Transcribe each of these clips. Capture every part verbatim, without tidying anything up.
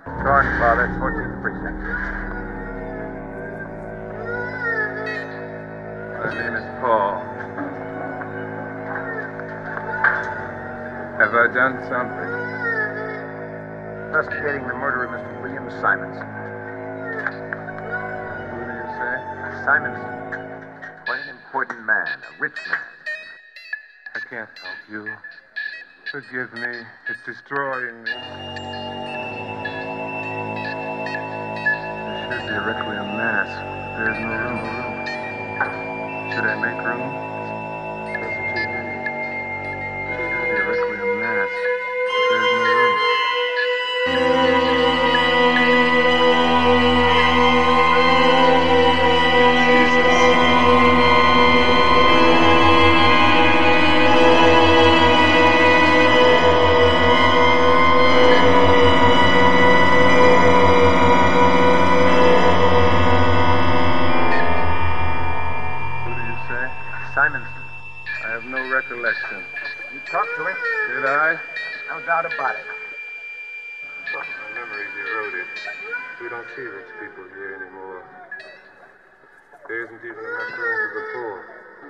Torn, Father, fourteenth precinct. My name is Paul. Have I done something? Investigating the murder of Mister William Simonson. Who do you say? Simonson. Quite an important man, a rich man. I can't help you. Forgive me. It's destroying me. There should be a requiem mass. There's no room. Should I make room? There's too many. There should be a requiem mass. There's no room. Recollection. You talked to him? Did I? No doubt about it. Oh, my memory's eroded. We don't see rich people here anymore. There isn't even enough room for the poor.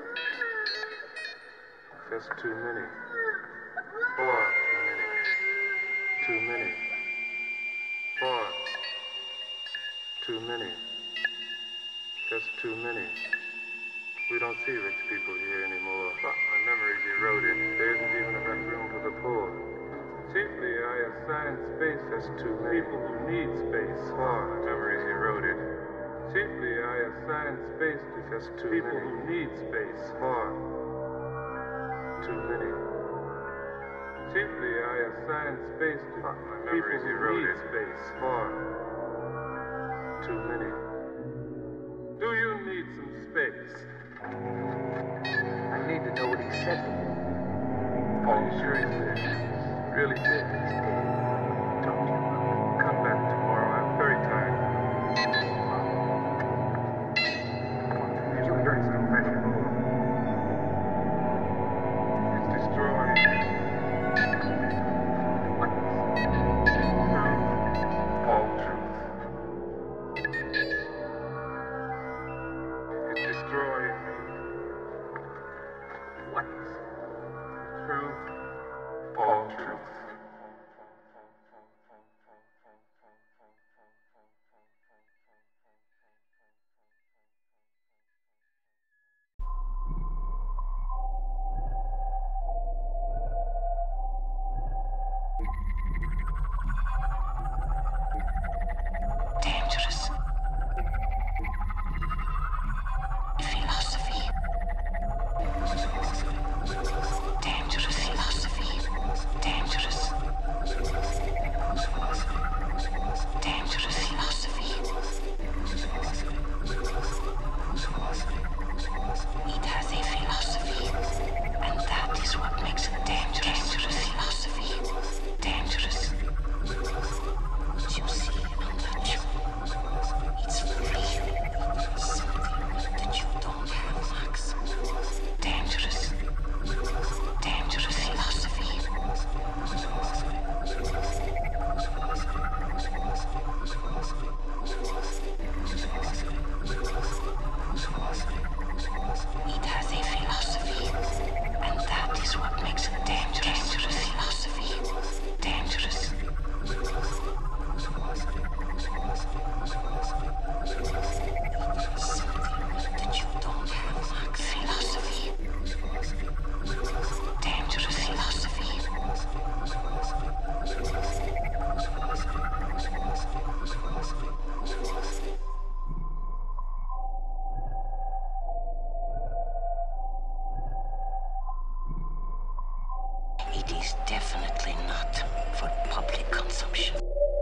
Just too many. Four too many. Too many. Four. Too many. Just too many. We don't see rich people here anymore. Oh, my memory's eroded. There isn't even enough room for the poor. Chiefly, I assign space as to people who need space. Oh, my memory's eroded. Chiefly, I assign space to just to people many. Who need space. Oh, too many. Chiefly, I assign space to oh, my memory's people who eroded. Need space. Oh, too many. Do you need some space? I need to know what he said to you. Are you sure he's dead? He's really dead. He's dead. Don't you? Come back tomorrow. I'm very tired. You heard his confession. It's destroyed. What? Truth. All truth. It's destroying me. What? Truth. All truth. Dangerous. Philosophy. Dangerous philosophy. Dangerous. Dangerous philosophy. It has a philosophy, and that is what makes it dangerous. Dangerous philosophy. Dangerous. You see and touch. It's free. Something that you don't have, Max. Dangerous. Dangerous philosophy. It has a philosophy, and that is what makes it dangerous. Dangerous philosophy. Dangerous. Something that you don't have, Max. Philosophy. Dangerous philosophy. It is definitely not for public consumption.